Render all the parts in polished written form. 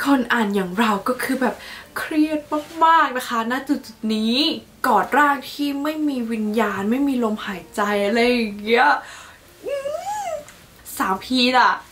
คนอ่านอย่างเราก็คือแบบเครียดมากๆนะคะณจุดนี้กอดร่างที่ไม่มีวิญญาณไม่มีลมหายใจอะไรอย่างเงี้ย3 พีดอะ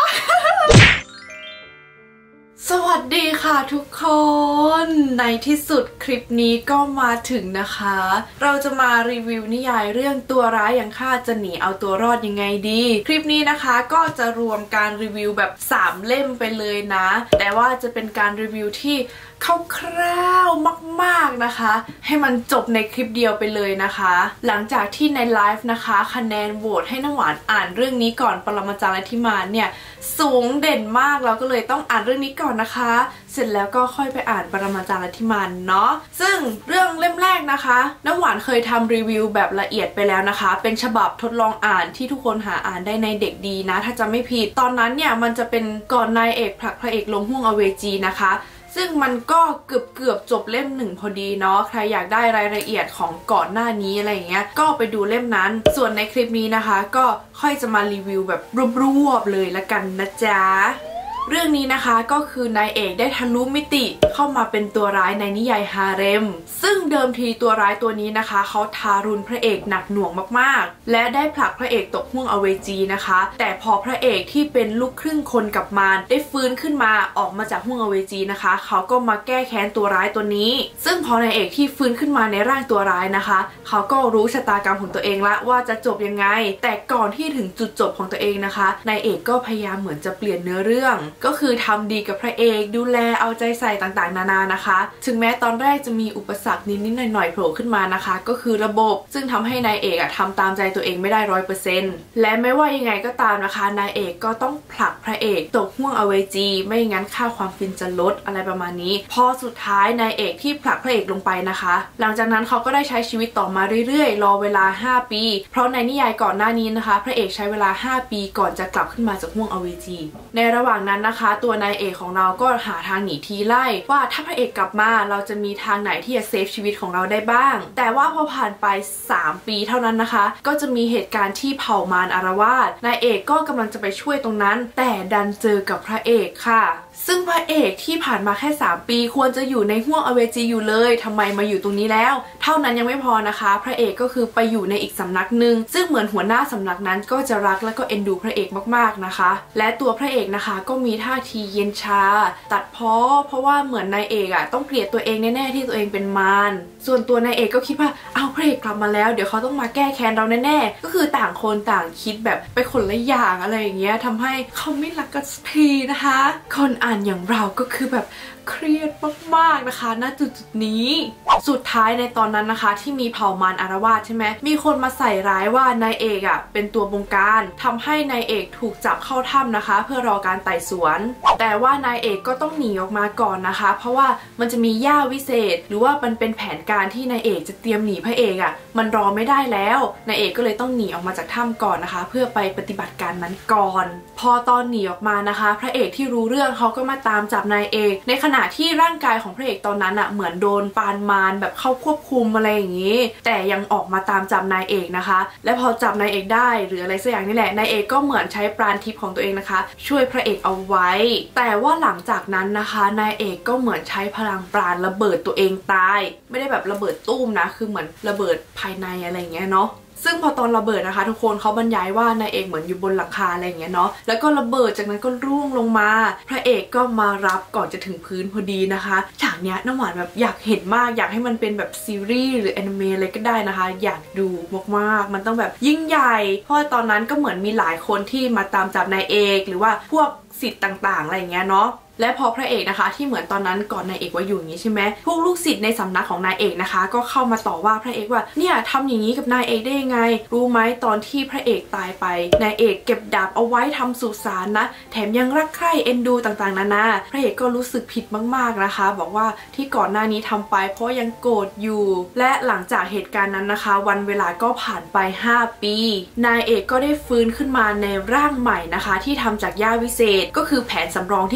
สวัสดีค่ะทุกคนในที่สุดคลิปนี้ก็มาถึงนะคะเราจะมารีวิวนิยายเรื่องตัวร้ายอย่างข้าจะหนีเอาตัวรอดยังไงดีคลิปนี้นะคะก็จะรวมการรีวิวแบบ3 เล่มไปเลยนะแต่ว่าจะเป็นการรีวิวที่คร่าวๆมากๆนะคะให้มันจบในคลิปเดียวไปเลยนะคะหลังจากที่ในไลฟ์นะคะคะแนนโหวตให้น้ำหวานอ่านเรื่องนี้ก่อนปรมาจารย์ลัทธิมารเนี่ยสูงเด่นมากเราก็เลยต้องอ่านเรื่องนี้ก่อนนะคะเสร็จแล้วก็ค่อยไปอ่านปรมาจารย์ลัทธิมารเนาะซึ่งเรื่องเล่มแรกนะคะน้ำหวานเคยทำรีวิวแบบละเอียดไปแล้วนะคะเป็นฉบับทดลองอ่านที่ทุกคนหาอ่านได้ในเด็กดีนะถ้าจะไม่ผิดตอนนั้นเนี่ยมันจะเป็นก่อนนายเอกผลักพระเอกลงห้วงอเวจีนะคะซึ่งมันก็เกือบจบเล่ม1พอดีเนาะใครอยากได้รายละเอียดของก่อนหน้านี้อะไรอย่างเงี้ยก็ไปดูเล่มนั้นส่วนในคลิปนี้นะคะก็ค่อยจะมารีวิวแบบรวบๆเลยละกันนะจ๊ะเรื่องนี้นะคะก็คือนายเอกได้ทะลุมิติเข้ามาเป็นตัวร้ายในนิยายฮาเร็มซึ่งเดิมทีตัวร้ายตัวนี้นะคะเขาทารุณพระเอกหนักหน่วงมากๆและได้ผลักพระเอกตกห้วงอเวจีนะคะแต่พอพระเอกที่เป็นลูกครึ่งคนกับมารได้ฟื้นขึ้นมาออกมาจากห้วงอเวจีนะคะเขาก็มาแก้แค้นตัวร้ายตัวนี้ซึ่งพอนายเอกที่ฟื้นขึ้นมาในร่างตัวร้ายนะคะเขาก็รู้ชะตากรรมของตัวเองละว่าจะจบยังไงแต่ก่อนที่ถึงจุดจบของตัวเองนะคะนายเอกก็พยายามเหมือนจะเปลี่ยนเนื้อเรื่องก็คือทำดีกับพระเอกดูแลเอาใจใส่ต่างๆนานานะคะถึงแม้ตอนแรกจะมีอุปสรรคนิดๆหน่อยๆโผล่ขึ้นมานะคะก็คือระบบซึ่งทำให้นายเอกทำตามใจตัวเองไม่ได้100%และไม่ว่ายังไงก็ตามนะคะนายเอกก็ต้องผลักพระเอกตกห้วงอเวจีไม่งั้นค่าความฟินจะลดอะไรประมาณนี้พอสุดท้ายนายเอกที่ผลักพระเอกลงไปนะคะหลังจากนั้นเขาก็ได้ใช้ชีวิตต่อมาเรื่อยๆรอเวลา5 ปีเพราะในนิยายก่อนหน้านี้นะคะพระเอกใช้เวลา5 ปีก่อนจะกลับขึ้นมาจากห้วงอเวจีในระหว่างนั้นนะคะตัวนายเอกของเราก็หาทางหนีทีไล่ว่าถ้าพระเอกกลับมาเราจะมีทางไหนที่จะเซฟชีวิตของเราได้บ้างแต่ว่าพอผ่านไป3 ปีเท่านั้นนะคะก็จะมีเหตุการณ์ที่เผ่ามารอาละวาสนายเอกก็กำลังจะไปช่วยตรงนั้นแต่ดันเจอกับพระเอกค่ะซึ่งพระเอกที่ผ่านมาแค่3 ปีควรจะอยู่ในห้วงอเวจีอยู่เลยทำไมมาอยู่ตรงนี้แล้วเท่านั้นยังไม่พอนะคะพระเอกก็คือไปอยู่ในอีกสำนักหนึ่งซึ่งเหมือนหัวหน้าสำนักนั้นก็จะรักและก็เอ็นดูพระเอกมากๆนะคะและตัวพระเอกนะคะก็มีท่าทีเย็นชาตัดพ้อเพราะว่าเหมือนนายเอกต้องเกลียดตัวเองแน่ๆที่ตัวเองเป็นมารส่วนตัวนายเอกก็คิดว่าเอาพระเอกกลับมาแล้วเดี๋ยวเขาต้องมาแก้แค้นเราแน่ๆก็คือต่างคนต่างคิดแบบไปคนละอย่างอะไรอย่างเงี้ยทำให้เขาไม่รักกันสักทีนะคะคนอ่านอย่างเราก็คือแบบเครียดมากๆนะคะณจุดนี้สุดท้ายในตอนนั้นนะคะที่มีเผ่ามารอาละวาสใช่ไหมมีคนมาใส่ร้ายว่านายเอกเป็นตัวบงการทำให้นายเอกถูกจับเข้าถ้ำนะคะเพื่อรอการไต่สวนแต่ว่านายเอกก็ต้องหนีออกมาก่อนนะคะเพราะว่ามันจะมีย่าวิเศษหรือว่ามันเป็นแผนการที่นายเอกจะเตรียมหนีพระเอกมันรอไม่ได้แล้วนายเอกก็เลยต้องหนีออกมาจากถ้ำก่อนนะคะเพื่อไปปฏิบัติการนั้นก่อนพอตอนหนีออกมานะคะพระเอกที่รู้เรื่องเขาก็มาตามจับนายเอกในขณะที่ร่างกายของพระเอกตอนนั้นเหมือนโดนปานมารแบบเข้าควบคุมอะไรอย่างนี้แต่ยังออกมาตามจับนายเอกนะคะและพอจับนายเอกได้หรืออะไรสักอย่างนี่แหละนายเอกก็เหมือนใช้ปราณทิพย์ของตัวเองนะคะช่วยพระเอกเอาไว้แต่ว่าหลังจากนั้นนะคะนายเอกก็เหมือนใช้พลังปราณระเบิดตัวเองตายไม่ได้แบบระเบิดตุ้มนะคือเหมือนระเบิดภายในอะไรอย่างเงี้ยเนาะซึ่งพอตอนระเบิดนะคะทุกคนเขาบรรยายว่านายเอกเหมือนอยู่บนหลังคาอะไรอย่างเงี้ยเนาะแล้วก็ระเบิดจากนั้นก็ร่วงลงมาพระเอกก็มารับก่อนจะถึงพื้นพอดีนะคะฉากเนี้ยน้ำหวานแบบอยากเห็นมากอยากให้มันเป็นแบบซีรีส์หรือแอนิเมะอะไรก็ได้นะคะอยากดูมากๆมันต้องแบบยิ่งใหญ่เพราะตอนนั้นก็เหมือนมีหลายคนที่มาตามจับนายเอกหรือว่าพวกศิษย์ต่างๆอะไรอย่างเงี้ยเนาะและพอพระเอกนะคะที่เหมือนตอนนั้นก่อนนายเอกว่าอยู่อย่างนี้ใช่ไหมพวกลูกศิษย์ในสำนักของนายเอกนะคะก็เข้ามาต่อว่าพระเอกว่าเนี่ยทำอย่างนี้กับนายเอกได้ยังไงรู้ไหมตอนที่พระเอกตายไปนายเอกเก็บดาบเอาไว้ทำสุสานนะแถมยังรักใคร่เอ็นดูต่างๆนานาพระเอกก็รู้สึกผิดมากๆนะคะบอกว่าที่ก่อนหน้านี้ทำไปเพราะยังโกรธอยู่และหลังจากเหตุการณ์นั้นนะคะวันเวลาก็ผ่านไป5 ปีนายเอกก็ได้ฟื้นขึ้นมาในร่างใหม่นะคะที่ทำจากย่าวิเศษก็คือแผนสำรองที่ก่อนหน้านี้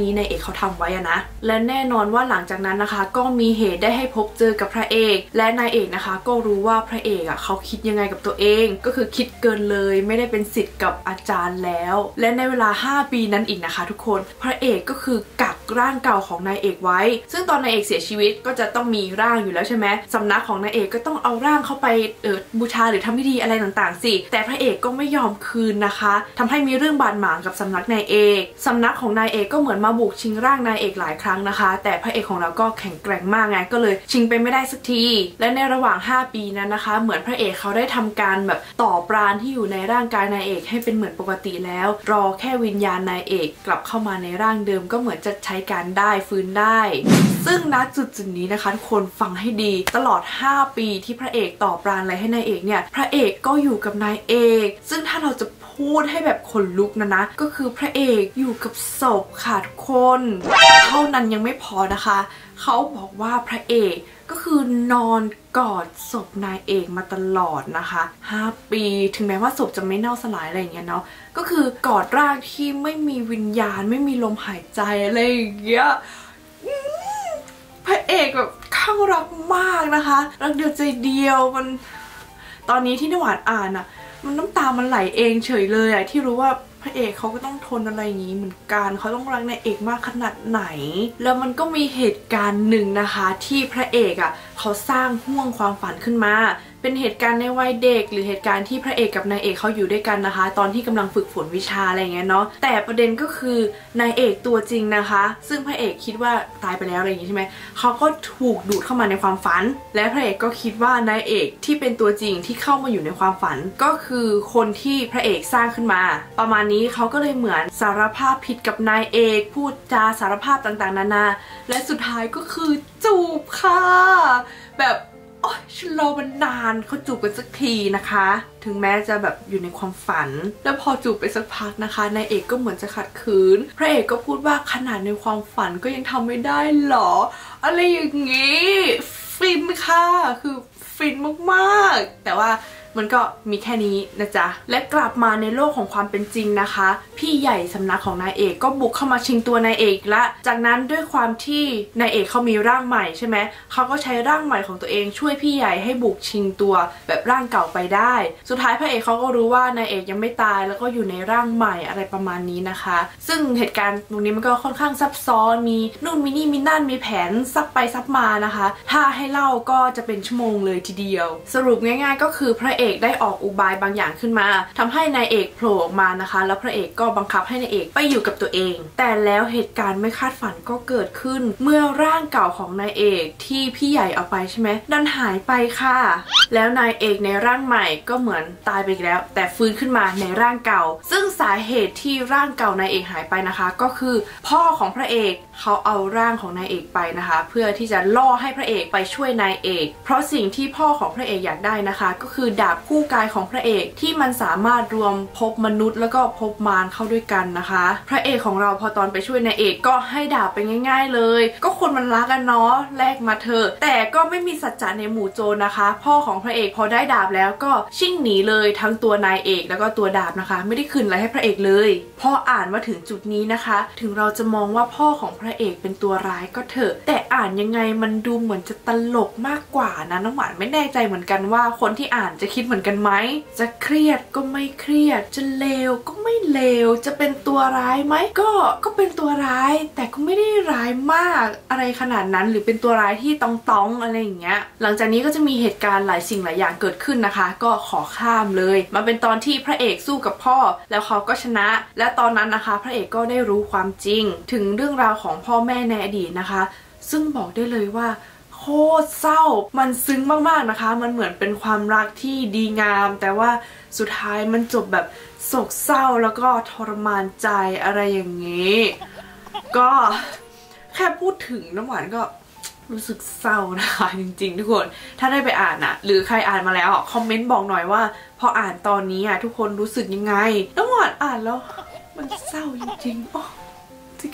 นี้นายเอกเขาทำไว้นะและแน่นอนว่าหลังจากนั้นนะคะก็มีเหตุได้ให้พบเจอกับพระเอกและนายเอกนะคะก็รู้ว่าพระเอกเขาคิดยังไงกับตัวเองก็คือคิดเกินเลยไม่ได้เป็นศิษย์กับอาจารย์แล้วและในเวลา5 ปีนั้นอีกนะคะทุกคนพระเอกก็คือกักร่างเก่าของนายเอกไว้ซึ่งตอนนายเอกเสียชีวิตก็จะต้องมีร่างอยู่แล้วใช่ไหมสำนักของนายเอกก็ต้องเอาร่างเข้าไปบูชาหรือทำพิธีอะไรต่างๆสิแต่พระเอกก็ไม่ยอมคืนนะคะทำให้มีเรื่องบาดหมางกับสำนักนายเอกสำนักของนายเอกก็เหมือนมาบุกชิงร่างนายเอกหลายครั้งนะคะแต่พระเอกของเราก็แข็งแกร่งมากไงก็เลยชิงไปไม่ได้สักทีและในระหว่าง5 ปีนั้นนะคะเหมือนพระเอกเขาได้ทำการแบบต่อปราณที่อยู่ในร่างกายนายเอกให้เป็นเหมือนปกติแล้วรอแค่วิญญาณนายเอกกลับเข้ามาในร่างเดิมก็เหมือนจะใช้การได้ฟื้นได้ซึ่งณจุดนี้นะคะทุกคนฟังให้ดีตลอด5 ปีที่พระเอกต่อปราณอะไรให้นายเอกเนี่ยพระเอกก็อยู่กับนายเอกซึ่งถ้าเราจะพูดให้แบบขนลุกนะก็คือพระเอกอยู่กับศพค่ะทุกคนเท่านั้นยังไม่พอนะคะเขาบอกว่าพระเอกก็คือนอนกอดศพนายเอกมาตลอดนะคะ5 ปีถึงแม้ว่าศพจะไม่เน่าสลายอะไรอย่างเงี้ยเนาะก็คือกอดร่างที่ไม่มีวิญญาณไม่มีลมหายใจอะไรอย่างเงี้ยพระเอกแบบข้างรักมากนะคะรักเดียวใจเดียวมันตอนนี้ที่น้ำหวานอ่านอะมันน้ำตามันไหลเองเฉยเลยอะที่รู้ว่าพระเอกเขาก็ต้องทนอะไรอย่างนี้เหมือนกันเขาต้องรักนายเอกมากขนาดไหนแล้วมันก็มีเหตุการณ์หนึ่งนะคะที่พระเอกเขาสร้างห่วงความฝันขึ้นมาเป็นเหตุการณ์ในวัยเด็กหรือเหตุการณ์ที่พระเอกกับนายเอกเขาอยู่ด้วยกันนะคะตอนที่กำลังฝึกฝนวิชาอะไรอย่างเงี้ยเนาะแต่ประเด็นก็คือนายเอกตัวจริงนะคะซึ่งพระเอกคิดว่าตายไปแล้วอะไรอย่างงี้ใช่ไหมเขาก็ถูกดูดเข้ามาในความฝันและพระเอกก็คิดว่านายเอกที่เป็นตัวจริงที่เข้ามาอยู่ในความฝันก็คือคนที่พระเอกสร้างขึ้นมาประมาณนี้เขาก็เลยเหมือนสารภาพผิดกับนายเอกพูดจาสารภาพต่างๆนานาและสุดท้ายก็คือจูบค่ะแบบฉันรอมันนานเขาจูบกันสักทีนะคะถึงแม้จะแบบอยู่ในความฝันแล้วพอจูบไปสักพักนะคะนายเอกก็เหมือนจะขัดขืนพระเอกก็พูดว่าขนาดในความฝันก็ยังทำไม่ได้หรออะไรอย่างงี้ฟินค่ะคือฟินมากๆแต่ว่ามันก็มีแค่นี้นะจ๊ะและกลับมาในโลกของความเป็นจริงนะคะพี่ใหญ่สำนักของนายเอกก็บุกเข้ามาชิงตัวนายเอกและจากนั้นด้วยความที่นายเอกเขามีร่างใหม่ใช่ไหมเขาก็ใช้ร่างใหม่ของตัวเองช่วยพี่ใหญ่ให้บุกชิงตัวแบบร่างเก่าไปได้สุดท้ายพระเอกเขาก็รู้ว่านายเอกยังไม่ตายแล้วก็อยู่ในร่างใหม่อะไรประมาณนี้นะคะซึ่งเหตุการณ์ตรงนี้มันก็ค่อนข้างซับซ้อนมีนู่นมีนี่มีนั่นมีแผนซับไปซับมานะคะถ้าให้เล่าก็จะเป็นชั่วโมงเลยทีเดียวสรุปง่ายๆก็คือพระเอกได้ออกอุบายบางอย่างขึ้นมาทำให้นายเอกโผล่ออกมานะคะแล้วพระเอกก็บังคับให้นายเอกไปอยู่กับตัวเองแต่แล้วเหตุการณ์ไม่คาดฝันก็เกิดขึ้นเมื่อร่างเก่าของนายเอกที่พี่ใหญ่เอาไปใช่ไหมดันหายไปค่ะแล้วนายเอกในร่างใหม่ก็เหมือนตายไปแล้วแต่ฟื้นขึ้นมาในร่างเก่าซึ่งสาเหตุที่ร่างเก่านายเอกหายไปนะคะก็คือพ่อของพระเอกเขาเอาร่างของนายเอกไปนะคะเพื่อที่จะล่อให้พระเอกไปช่วยนายเอกเพราะสิ่งที่พ่อของพระเอกอยากได้นะคะก็คือดาบคู่กายของพระเอกที่มันสามารถรวมภพมนุษย์แล้วก็ภพมารเข้าด้วยกันนะคะพระเอกของเราพอตอนไปช่วยนายเอกก็ให้ดาบไปง่ายๆเลยก็คนมันรักกันเนาะแลกมาเถอะแต่ก็ไม่มีสัจจะในหมู่โจรนะคะพ่อของพระเอกพอได้ดาบแล้วก็ชิ่งหนีเลยทั้งตัวนายเอกแล้วก็ตัวดาบนะคะไม่ได้คืนอะไรให้พระเอกเลยพออ่านมาถึงจุดนี้นะคะถึงเราจะมองว่าพ่อของพระเอกเป็นตัวร้ายก็เถอะแต่อ่านยังไงมันดูเหมือนจะตลกมากกว่านะน้องหวานไม่แน่ใจเหมือนกันว่าคนที่อ่านจะคิดเหมือนกันไหมจะเครียดก็ไม่เครียดจะเลวก็ไม่เลวจะเป็นตัวร้ายไหมก็เป็นตัวร้ายแต่ก็ไม่ได้ร้ายมากอะไรขนาดนั้นหรือเป็นตัวร้ายที่ต้องอะไรอย่างเงี้ยหลังจากนี้ก็จะมีเหตุการณ์หลายสิ่งหลายอย่างเกิดขึ้นนะคะก็ขอข้ามเลยมาเป็นตอนที่พระเอกสู้กับพ่อแล้วเขาก็ชนะและตอนนั้นนะคะพระเอกก็ได้รู้ความจริงถึงเรื่องราวของพ่อแม่ในอดีตนะคะซึ่งบอกได้เลยว่าโคตรเศร้ามันซึ้งมากๆนะคะมันเหมือนเป็นความรักที่ดีงามแต่ว่าสุดท้ายมันจบแบบโศกเศร้าแล้วก็ทรมานใจอะไรอย่างนี้ก็แค่พูดถึงน้ำหวานก็รู้สึกเศร้านะคะจริงๆทุกคนถ้าได้ไปอ่านอะหรือใครอ่านมาแล้วคอมเมนต์บอกหน่อยว่าพออ่านตอนนี้อะทุกคนรู้สึกยังไงน้ำหวานอ่านแล้วมันเศร้าจริงๆอ๋อสิคะ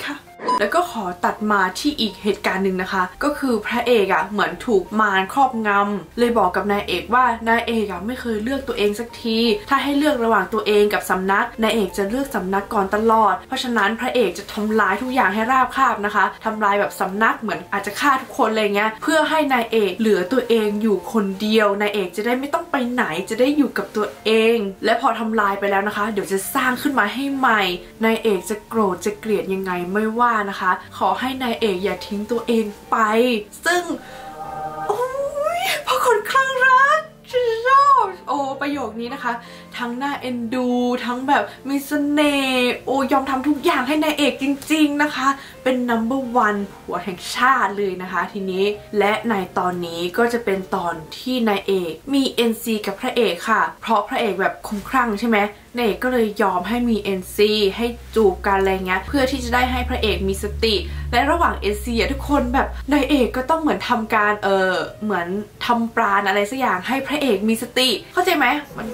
แล้วก็ขอตัดมาที่อีกเหตุการณ์หนึ่งนะคะก็คือพระเอกเหมือนถูกมารครอบงำเลยบอกกับนายเอกว่านายเอกไม่เคยเลือกตัวเองสักทีถ้าให้เลือกระหว่างตัวเองกับสำนักนายเอกจะเลือกสำนักก่อนตลอดเพราะฉะนั้นพระเอกจะทำลายทุกอย่างให้ราบคาบนะคะทำลายแบบสำนักเหมือนอาจจะฆ่าทุกคนอะไรเงี้ยเพื่อให้นายเอกเหลือตัวเองอยู่คนเดียวนายเอกจะได้ไม่ต้องไปไหนจะได้อยู่กับตัวเองและพอทำลายไปแล้วนะคะเดี๋ยวจะสร้างขึ้นมาให้ใหม่นายเอกจะโกรธจะเกลียดยังไงไม่ว่านะคะขอให้นายเอกอย่าทิ้งตัวเองไปซึ่งโอ้ยเพราะคนคลั่งรักชอบโอ้ประโยคนี้นะคะทั้งน่าเอ็นดูทั้งแบบมีเสน่ห์โอ้ยอมทำทุกอย่างให้นายเอกจริงๆนะคะเป็น number one ผัวแห่งชาติเลยนะคะทีนี้และในตอนนี้ก็จะเป็นตอนที่นายเอกมี NC กับพระเอกค่ะเพราะพระเอกแบบคุ้มคลั่งใช่ไหมนายเอกก็เลยยอมให้มี NC ให้จูบกันอะไรเงี้ยเพื่อที่จะได้ให้พระเอกมีสติและระหว่าง NC ทุกคนแบบนายเอกก็ต้องเหมือนทำการเหมือนทำปราณอะไรสักอย่างให้พระเอกมีสติเข้าใจไหมมัน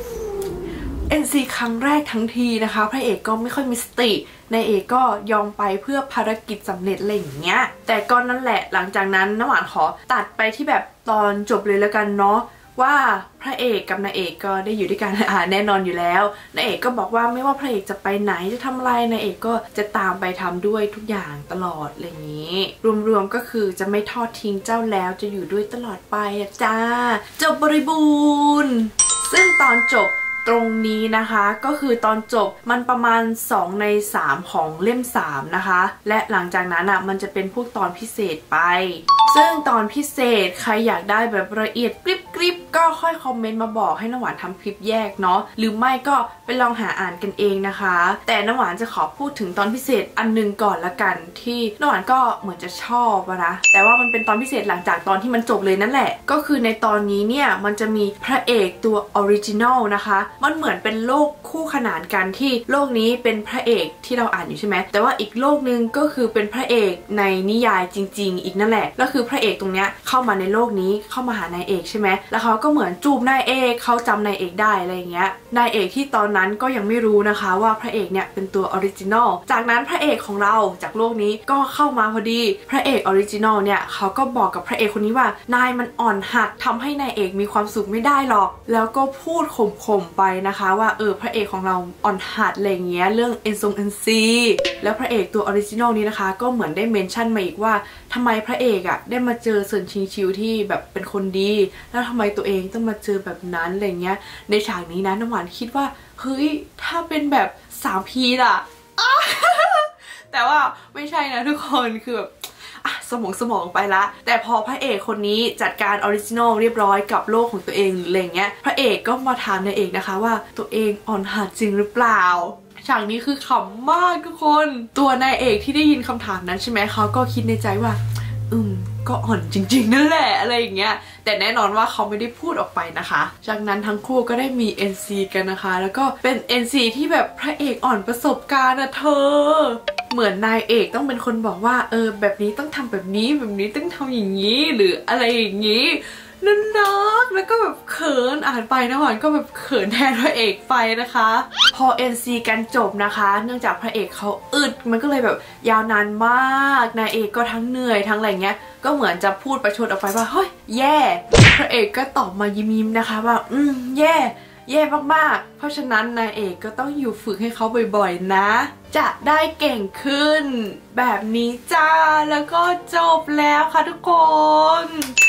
NC ครั้งแรกทั้งทีนะคะพระเอกก็ไม่ค่อยมีสตินายเอกก็ยอมไปเพื่อภารกิจสำเร็จอะไรอย่างเงี้ยแต่ก็นั่นแหละหลังจากนั้นน้ำหวานขอตัดไปที่แบบตอนจบเลยแล้วกันเนาะว่าพระเอกกับนายเอกก็ได้อยู่ด้วยกันแน่นอนอยู่แล้วนายเอกก็บอกว่าไม่ว่าพระเอกจะไปไหนจะทำอะไรนายเอกก็จะตามไปทำด้วยทุกอย่างตลอดอะไรอย่างนี้รวมๆก็คือจะไม่ทอดทิ้งเจ้าแล้วจะอยู่ด้วยตลอดไปจ้าจบบริบูรณ์ซึ่งตอนจบตรงนี้นะคะก็คือตอนจบมันประมาณ2 ใน 3ของเล่ม3นะคะและหลังจากนั้นมันจะเป็นพวกตอนพิเศษไปซึ่งตอนพิเศษใครอยากได้แบบละเอียดกริบก็ค่อยคอมเมนต์มาบอกให้น้ำหวานทำคลิปแยกเนาะหรือไม่ก็ไปลองหาอ่านกันเองนะคะแต่น้ำหวานจะขอพูดถึงตอนพิเศษอันนึงก่อนละกันที่น้ำหวานก็เหมือนจะชอบนะแต่ว่ามันเป็นตอนพิเศษหลังจากตอนที่มันจบเลยนั่นแหละก็คือในตอนนี้เนี่ยมันจะมีพระเอกตัวออริจินอลนะคะมันเหมือนเป็นโลกคู่ขนานกันที่โลกนี้เป็นพระเอกที่เราอ่านอยู่ใช่ไหมแต่ว่าอีกโลกนึงก็คือเป็นพระเอกในนิยายจริงๆอีกนั่นแหละก็คือพระเอกตรงเนี้ยเข้ามาในโลกนี้เข้ามาหานายเอกใช่ไหมแล้วเขาก็เหมือนจูบนายเอกเขาจำนายเอกได้อะไรอย่างเงี้ยนายเอกที่ตอนนั้นก็ยังไม่รู้นะคะว่าพระเอกเนี่ยเป็นตัวออริจินอลจากนั้นพระเอกของเราจากโลกนี้ก็เข้ามาพอดีพระเอกออริจินอลเนี่ยเขาก็บอกกับพระเอกคนนี้ว่านายมันอ่อนหัดทำให้นายเอกมีความสุขไม่ได้หรอกแล้วก็พูดข่มๆไปนะคะว่าพระเอกของเราอ่อนหัดอะไรเงี้ยเรื่อง NC แล้วพระเอกตัวออริจินอลนี้นะคะก็เหมือนได้เมนชั่นมาอีกว่าทำไมพระเอกได้มาเจอเซินชิงชิวที่แบบเป็นคนดีแล้วทำไมตัวเองต้องมาเจอแบบนั้นอะไรเงี้ยในฉากนี้นะน้ำหวานคิดว่าเฮ้ยถ้าเป็นแบบ3 พีล่ะ แต่ว่าไม่ใช่นะทุกคนคือแบบสมองไปละแต่พอพระเอกคนนี้จัดการออริจินอลเรียบร้อยกับโลกของตัวเองหรืออะไรเงี้ยพระเอกก็มาถามนายเอกนะคะว่าตัวเองอ่อนหัดจริงหรือเปล่าฉากนี้คือขำมากทุกคนตัวนายเอกที่ได้ยินคำถามนั้นใช่ไหมเขาก็คิดในใจว่าก็อ่อนจริงๆนั่นแหละอะไรอย่างเงี้ยแต่แน่นอนว่าเขาไม่ได้พูดออกไปนะคะจากนั้นทั้งคู่ก็ได้มี NC กันนะคะแล้วก็เป็น NC ที่แบบพระเอกอ่อนประสบการณ์เธอเหมือนนายเอกต้องเป็นคนบอกว่าแบบนี้ต้องทำแบบนี้แบบนี้ต้องทำอย่างนี้หรืออะไรอย่างนี้น่ารักแล้วก็แบบเขินอ่านไปนะหวานก็แบบเขินแทนพระเอกไปนะคะพอ NC กันจบนะคะเนื่องจากพระเอกเขาอึดมันก็เลยแบบยาวนานมากนายเอกก็ทั้งเหนื่อยทั้งอะไรเงี้ยก็เหมือนจะพูดประชดออกไปว่าเฮ้ยแย่พระเอกก็ตอบมายิ้มๆนะคะว่าแย่มากๆเพราะฉะนั้นนายเอกก็ต้องอยู่ฝึกให้เขาบ่อยๆนะจะได้เก่งขึ้นแบบนี้จ้าแล้วก็จบแล้วค่ะทุกคน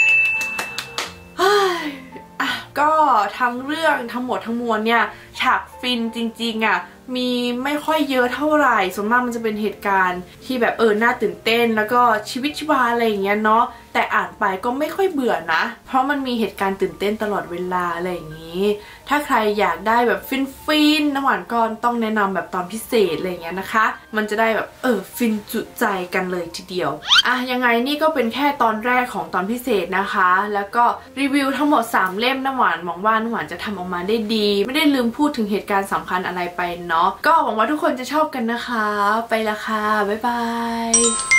ก็ทั้งเรื่องทั้งหมดทั้งมวลเนี่ยฉากฟินจริงๆมีไม่ค่อยเยอะเท่าไหร่ส่วนมากมันจะเป็นเหตุการณ์ที่แบบน่าตื่นเต้นแล้วก็ชีวิตชีวาอะไรอย่างเงี้ยเนาะแต่อ่านไปก็ไม่ค่อยเบื่อนะเพราะมันมีเหตุการณ์ตื่นเต้นตลอดเวลาอะไรอย่างนี้ถ้าใครอยากได้แบบฟินน้ำหวานก็ต้องแนะนำแบบตอนพิเศษอะไรอย่างเงี้ยนะคะมันจะได้แบบฟินจุใจกันเลยทีเดียวยังไงนี่ก็เป็นแค่ตอนแรกของตอนพิเศษนะคะแล้วก็รีวิวทั้งหมด3 เล่มน้ำหวานหวังว่าน้ำหวานจะทำออกมาได้ดีไม่ได้ลืมพูดถึงเหตุการณ์สำคัญอะไรไปเนาะก็หวังว่าทุกคนจะชอบกันนะคะไปละค่ะบ๊ายบาย